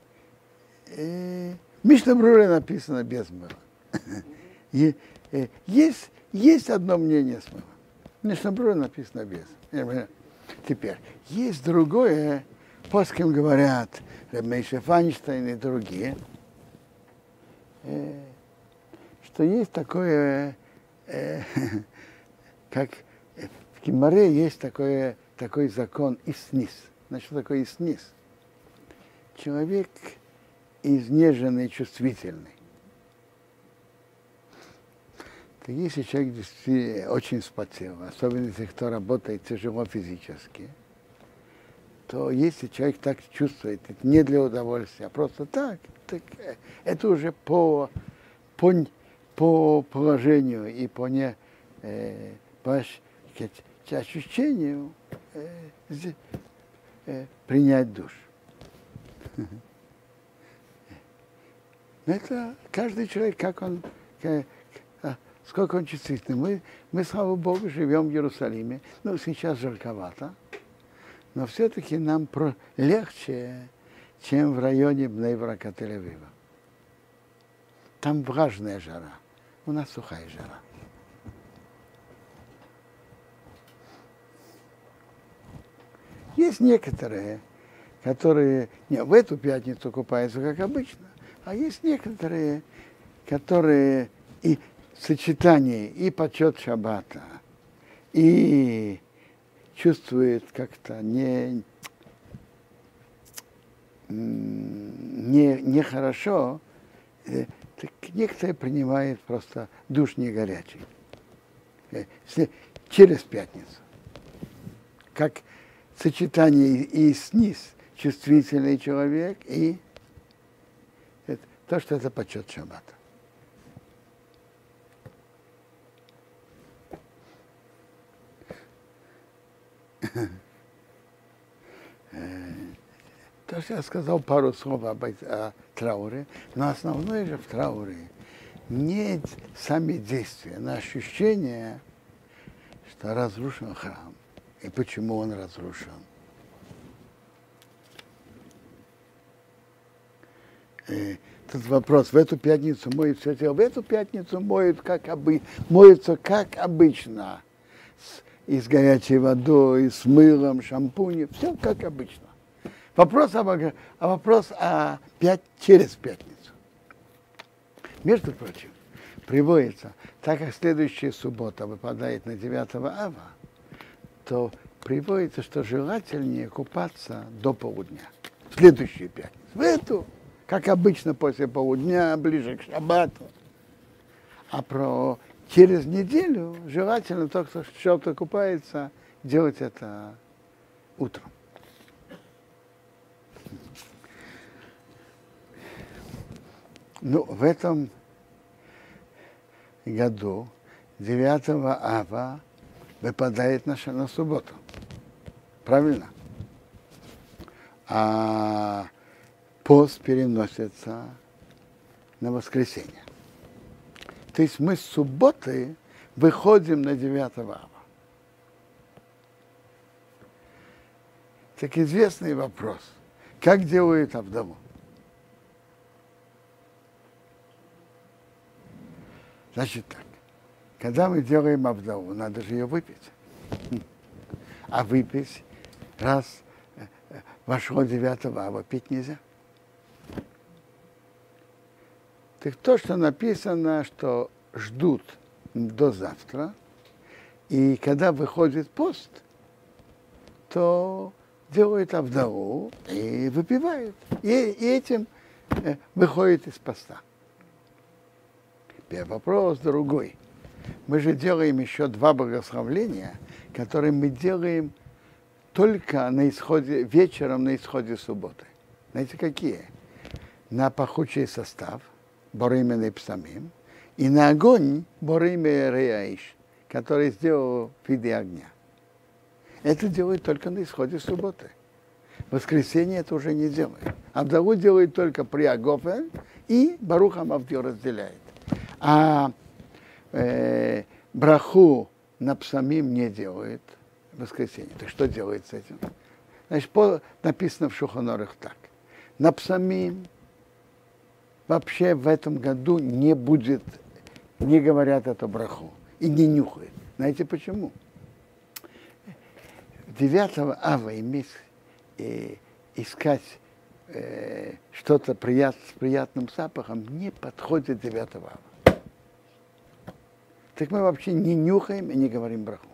Э, В Мишна Бруре написано без мыла. И, э, есть, есть одно мнение с мылом. В Мишна Бруре написано без. Теперь, есть другое, по с кем говорят Реб Мейшер Файнштейн и другие, э, что есть такое, э, как в Гемаре есть такое, такой закон иснис. Значит, что такое иснис? Человек изнеженный, чувствительный. То если человек действительно очень вспотел, особенно если кто работает тяжело физически, то если человек так чувствует, это не для удовольствия, а просто так, так это уже по, по, по положению и по, не, э, по сказать, ощущению э, э, принять душ. Это каждый человек, как он, как, сколько он чувствительный. Мы, мы, слава Богу, живем в Иерусалиме. Ну, сейчас жарковато, но все-таки нам про, легче, чем в районе Бней-Брака, Тель-Авива. Там влажная жара, у нас сухая жара. Есть некоторые, которые не, в эту пятницу купаются, как обычно, а есть некоторые, которые и сочетание, и почет шаббата, и чувствуют как-то не, не, нехорошо, так некоторые принимают просто душ не горячий. Через пятницу. Как сочетание и снис, чувствительный человек, и это, то, что это почет шаббата. То, что я сказал пару слов об, о трауре, но основное же в трауре не сами действия, но ощущение, что разрушен храм. И почему он разрушен? И тут вопрос, в эту пятницу моют все тело, в эту пятницу моют как обы... моются как обычно, с... и с горячей водой, и с мылом, шампунем, все как обычно. Вопрос, об... а вопрос о пять... через пятницу. Между прочим, приводится, так как следующая суббота выпадает на девятого ава, то приводится, что желательнее купаться до полудня, в следующую пятницу. В эту, как обычно, после полудня, ближе к шаббату. А про через неделю желательно тот, кто что-то купается, делать это утром. Ну, в этом году девятого ава выпадает на, на субботу. Правильно? А пост переносится на воскресенье. То есть мы с субботы выходим на девятого ава. Так известный вопрос. Как делают Авдову? Значит так. Когда мы делаем Авдову, надо же ее выпить. А выпить, раз вошло девятого ава, пить нельзя. Так то, что написано, что ждут до завтра, и когда выходит пост, то делают Авдову и выпивают. И, и этим выходит из поста. Теперь вопрос другой. Мы же делаем еще два богословления, которые мы делаем только на исходе, вечером на исходе субботы. Знаете, какие? На пахучий состав, Боримен и Псамим, и на огонь Боримен Реаиш, который сделал в виде огня. Это делают только на исходе субботы. В воскресенье это уже не делают. Авдову делают только при Агофе, и Баруха Мавдил разделяет. А э, браху на псамим не делает в воскресенье. Так что делает с этим? Значит, по, написано в Шулхан Арух так. На псамим вообще в этом году не будет, не говорят эту браху и не нюхают. Знаете почему? девятого ава иметь, э, искать э, что-то прият, с приятным запахом не подходит девятого ава. Так мы вообще не нюхаем и не говорим браху.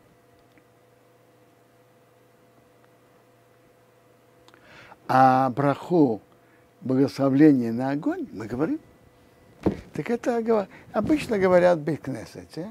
А браху, благословление на огонь, мы говорим. Так это обычно говорят в бейт-кнесете.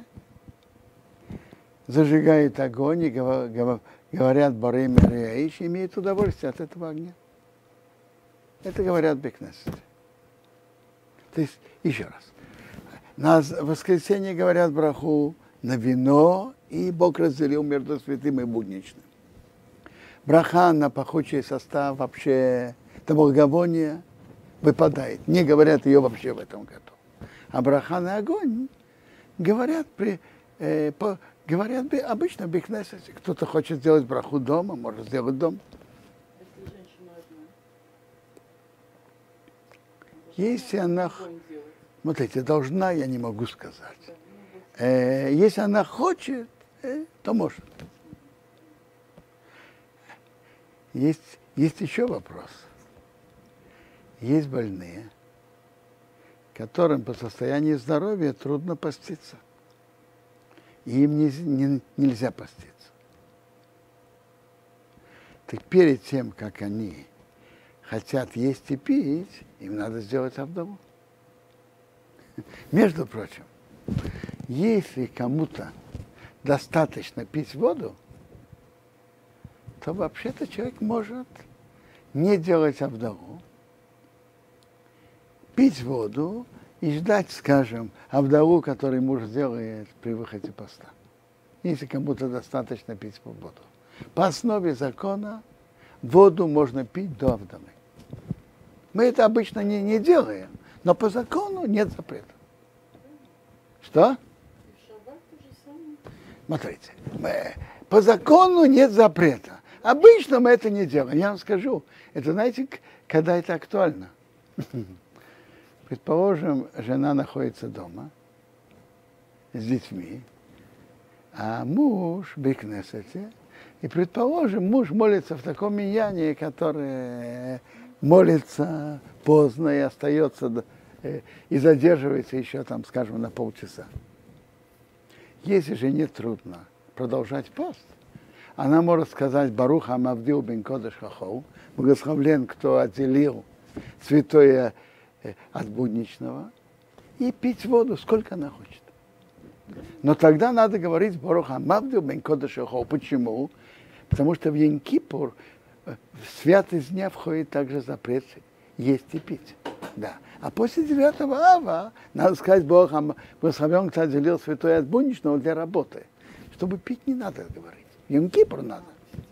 Зажигают огонь и говорят Борей Мереиш, имеют удовольствие от этого огня. Это говорят в бейт-кнесете. То есть, еще раз. На воскресенье говорят браху на вино, и Бог разделил между святым и будничным. Браха на пахучий состав вообще, это благовоние выпадает. Не говорят ее вообще в этом году. А браха на огонь говорят, при, э, по, говорят обычно в бейт-кнесете. Кто-то хочет сделать браху дома, может сделать дома. Если женщина одна. Если она, смотрите, должна, я не могу сказать. Э, если она хочет, э, то может. Есть, есть еще вопрос. Есть больные, которым по состоянию здоровья трудно поститься. И им не, не, нельзя поститься. Так перед тем, как они хотят есть и пить, им надо сделать авдову. Между прочим, если кому-то достаточно пить воду, то вообще-то человек может не делать авдову, пить воду и ждать, скажем, авдову, который муж сделает при выходе поста. Если кому-то достаточно пить воду. По основе закона воду можно пить до авдовы. Мы это обычно не, не делаем, но по закону нет запрета. Что? Смотрите, мы, по закону нет запрета. Обычно мы это не делаем. Я вам скажу, это знаете, когда это актуально. Предположим, жена находится дома с детьми, а муж в бейт-кнесете, и, предположим, муж молится в таком миньяне, который молится поздно и остается, и задерживается еще, там, скажем, на полчаса. Если же не трудно продолжать пост, она может сказать Барух Амавдил бен Кодеш Хахол, благословлен, кто отделил святое от будничного, и пить воду, сколько она хочет. Но тогда надо говорить Барух Амавдил бен Кодеш Хахол. Почему? Потому что в Йом-Кипур в святость дня входит также запрет есть и пить. Да. А после девятого ава надо сказать Бог благословен, кто отделил святое от будничного для работы. Чтобы пить не надо говорить. Йом-Кипур надо.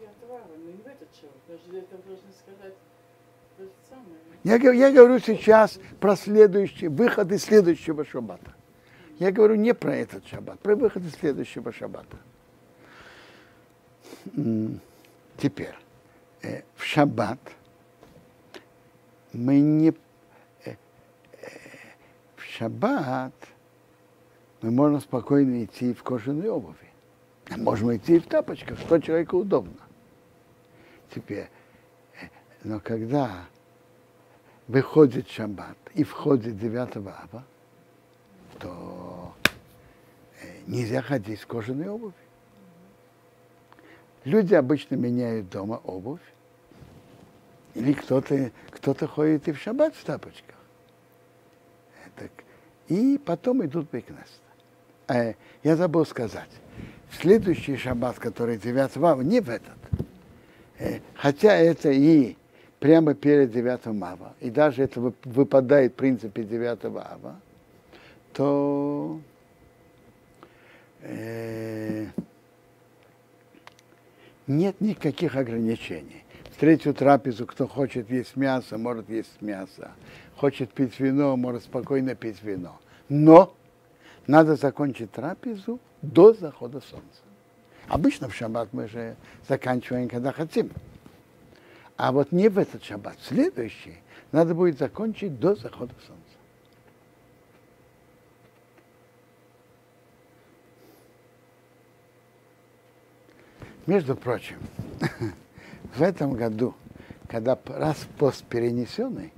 Я, я говорю сейчас про следующий, выходы следующего шаббата. Я говорю не про этот шаббат, про выходы следующего шаббата. Теперь, э, в шаббат мы не... Э, э, в шаббат мы можем спокойно идти в кожаной обуви. Можем идти в тапочках, что человеку удобно. Теперь, но когда выходит шаббат и входит девятого ава, то нельзя ходить в кожаной обуви. Люди обычно меняют дома обувь, или кто-то, кто-то ходит и в шаббат в тапочках. Так, и потом идут в бейт-кнесет. Я забыл сказать. В следующий шаббат, который девятого ава, не в этот. Хотя это и прямо перед девятым ава, и даже это выпадает в принципе девятого ава, то э, нет никаких ограничений. В третью трапезу, кто хочет есть мясо, может есть мясо. Хочет пить вино, может спокойно пить вино. Но Надо закончить трапезу до захода солнца. Обычно в шаббат мы же заканчиваем, когда хотим. А вот не в этот шаббат, следующий, надо будет закончить до захода солнца. Между прочим, в этом году, когда раз пост перенесенный,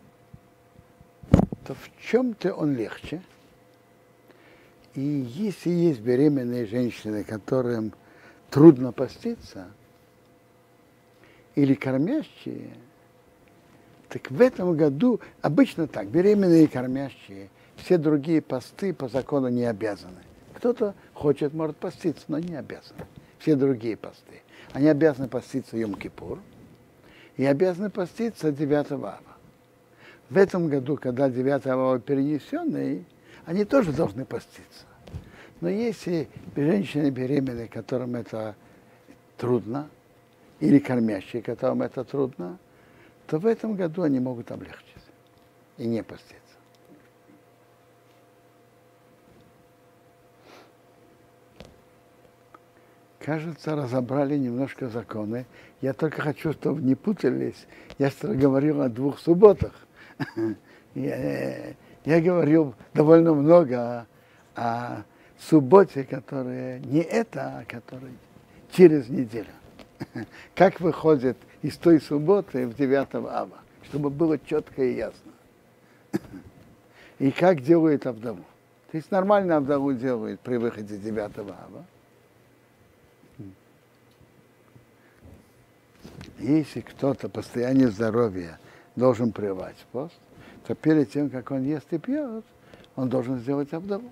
то в чем-то он легче. И если есть беременные женщины, которым трудно поститься, или кормящие, так в этом году обычно так, беременные и кормящие, все другие посты по закону не обязаны. Кто-то хочет, может поститься, но не обязан. Все другие посты. Они обязаны поститься Йом-Кипур и обязаны поститься девятого ава. В этом году, когда девятого ава перенесенный, они тоже должны поститься. Но если женщины беременные, которым это трудно, или кормящие, которым это трудно, то в этом году они могут облегчить и не поститься. Кажется, разобрали немножко законы. Я только хочу, чтобы не путались. Я что говорил о двух субботах. Я, я говорил довольно много о, о субботе, которая не это, а которая через неделю. Как выходит из той субботы в девятого ава, чтобы было четко и ясно. И как делают Авдаву. То есть нормально Авдаву делают при выходе девятого ава. Если кто-то по состоянию здоровья должен прервать пост, то перед тем, как он ест и пьет, он должен сделать Авдаву.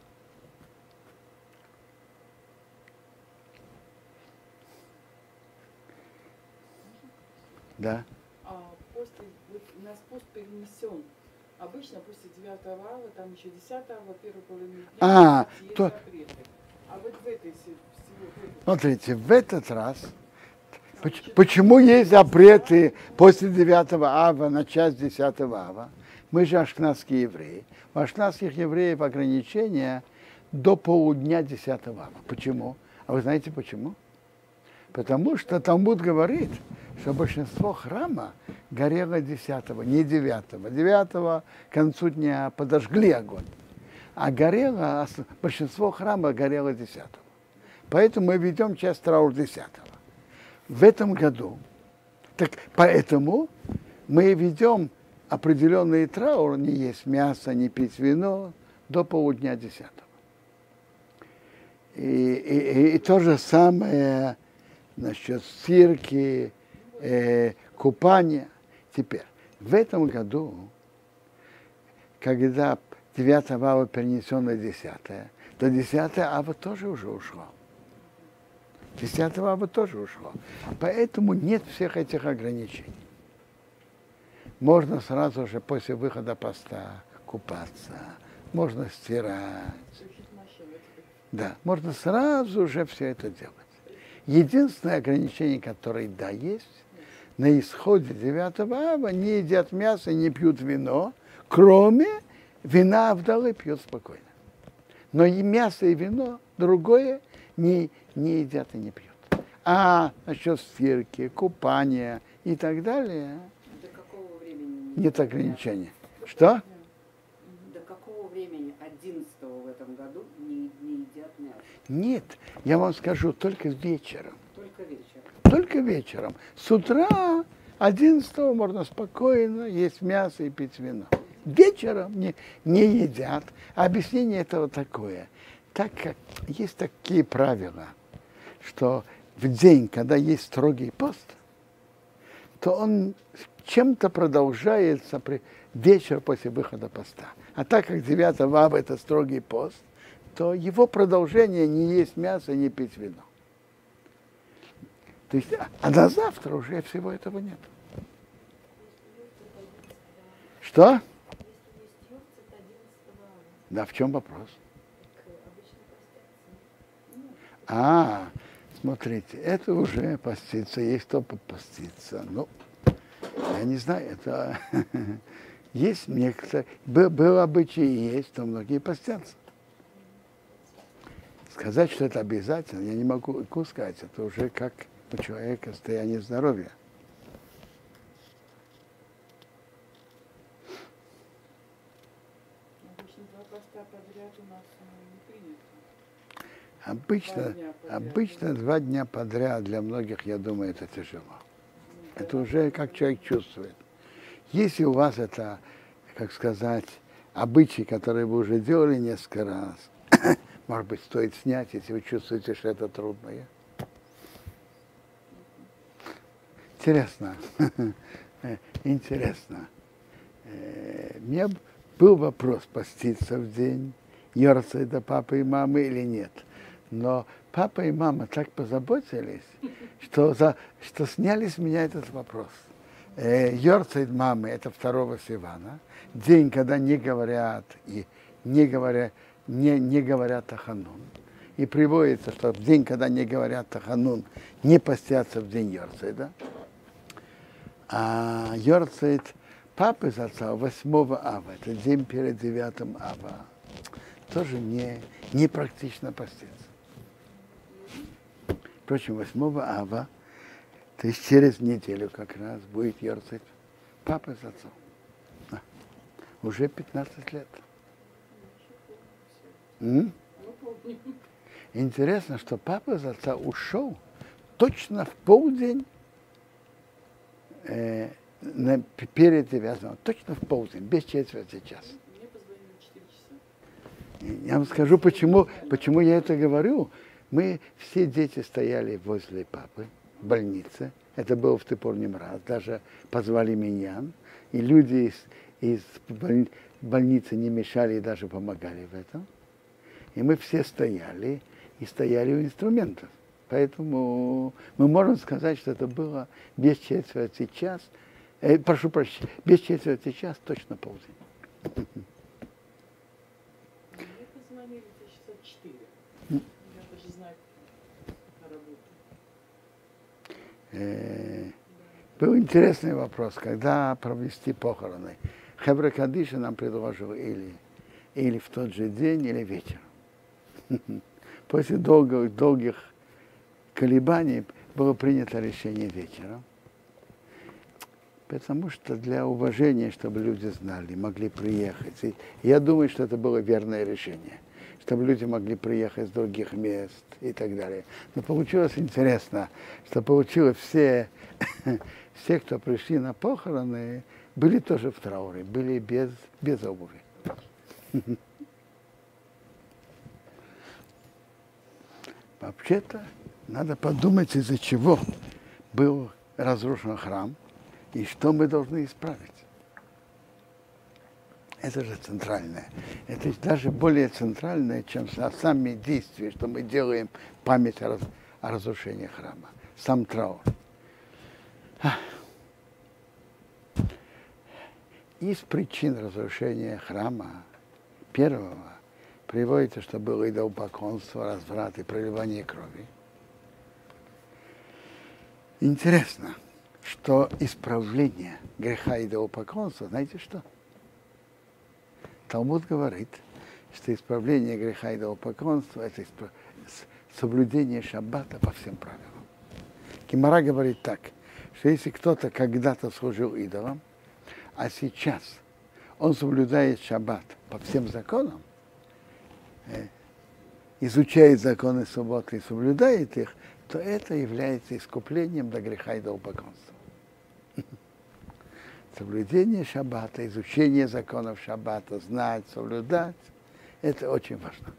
Да. А после, вот у нас пост перенесен. Обычно после девятого ава, там еще десятого ава, первой половины дня, А, есть то... запреты. А вот в этой всего, в этой... Смотрите, в этот раз, поч- почему есть запреты после девятого ава на часть десятого ава? Мы же ашкеназские евреи. У ашкеназских евреев ограничения до полудня десятого ава. Почему? А вы знаете почему? Потому что Талмуд говорит, что большинство храма горело десятого, не девятого. девятого к концу дня подожгли огонь. А горело, большинство храма горело десятого. Поэтому мы ведем часть траур десятого. В этом году, так поэтому мы ведем определенный траур, не есть мясо, не пить вино, до полудня десятого. И, и, и то же самое насчет стирки, э, купания. Теперь, в этом году, когда девятого ава перенесен на десятое, то десятое ава тоже уже ушло. десятого ава тоже ушло. Поэтому нет всех этих ограничений. Можно сразу же после выхода поста купаться, можно стирать. Да, можно сразу же все это делать. Единственное ограничение, которое, да, есть, на исходе девятого ава не едят мясо, не пьют вино, кроме вина Авдалы пьют спокойно. Но и мясо, и вино другое не, не едят и не пьют. А насчет стирки, купания и так далее, до какого времени нет ограничений. Что? До какого времени одиннадцатого в этом году не, не едят мясо? Нет, я вам скажу, только вечером. Только вечером. Только вечером. С утра одиннадцатого можно спокойно есть мясо и пить вино. Вечером не, не едят. А объяснение этого такое. Так как есть такие правила, что в день, когда есть строгий пост, то он чем-то продолжается при вечер после выхода поста. А так как девятого ава это строгий пост, то его продолжение не есть мясо, не пить вино. То есть, а на завтра уже всего этого нет. Что? Да, в чем вопрос? А, смотрите, это уже поститься, есть кто поститься. Ну, я не знаю, это есть некоторые, был, был обычай и есть, но многие постятся. Сказать, что это обязательно, я не могу сказать. Это уже как у человека состояние здоровья. Обычно два поста подряд у нас не принято. Обычно, Два дня подряд. обычно два дня подряд для многих, я думаю, это тяжело. Это уже как человек чувствует. Если у вас это, как сказать, обычай, который вы уже делали несколько раз, может быть, стоит снять, если вы чувствуете, что это трудное. Интересно. Интересно. У меня был вопрос, поститься в день Йорцайта папы и мамы или нет. Но папа и мама так позаботились, что, за, что сняли с меня этот вопрос. Э, Йорцайт мамы – это второго Сивана, день, когда не говорят, и не говорят, не, не говорят Таханун. И приводится, что в день, когда не говорят Таханун, не постятся в день Йорцайта. А Йорцайт папы с отца восьмого ава, это день перед девятым ава, тоже не, не практично поститься. Впрочем, восьмого ава, то есть через неделю как раз будет Йорцайт папы с отцом. А, уже пятнадцать лет. М? Интересно, что папа с отца ушел точно в полдень э, на, перед девятым, точно в полдень, без четверти часа. Мне позвонили в четыре часа. Я вам скажу, почему, почему я это говорю. Мы все дети стояли возле папы в больнице. Это было в Тыпорнем раз. Даже позвали меня. И люди из, из больницы не мешали и даже помогали в этом. И мы все стояли и стояли у инструментов. Поэтому мы можем сказать, что это было без четверти час. Э, прошу прощения, без четверти час точно полдень. Мне позвонили в часа четыре. Я даже знаю на работу. Был интересный вопрос, когда провести похороны. Хевра Кадиша нам предложил или, или в тот же день, или вечером. После долгих, долгих колебаний было принято решение вечером. Потому что для уважения, чтобы люди знали, могли приехать. И я думаю, что это было верное решение. Чтобы люди могли приехать с других мест и так далее. Но получилось интересно, что получилось все, все, кто пришли на похороны, были тоже в трауре, были без, без обуви. Вообще-то надо подумать, из-за чего был разрушен храм и что мы должны исправить. Это же центральное. Это даже более центральное, чем сами действия, что мы делаем память о, раз, о разрушении храма. Сам траур. Из причин разрушения храма первого приводится, что было идолопоклонство, разврат и проливание крови. Интересно, что исправление греха идолопоклонства, знаете что? Талмуд говорит, что исправление греха идолопоклонства – это соблюдение шаббата по всем правилам. Гемара говорит так, что если кто-то когда-то служил идолам, а сейчас он соблюдает шаббат по всем законам, изучает законы субботы и соблюдает их, то это является искуплением до греха идолопоклонства. Соблюдение шаббата, изучение законов шаббата, знать, соблюдать, это очень важно.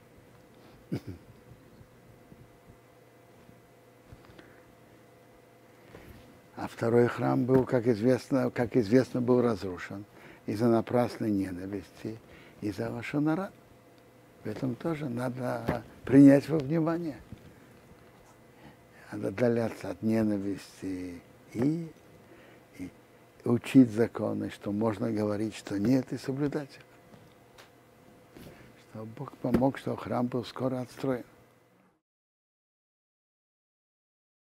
А второй храм был, как известно, как известно, был разрушен из-за напрасной ненависти, из-за лашон ара. В этом тоже надо принять во внимание. Надо отдаляться от ненависти и, и учить законы, что можно говорить, что нет, и соблюдать их. Что Бог помог, что храм был скоро отстроен.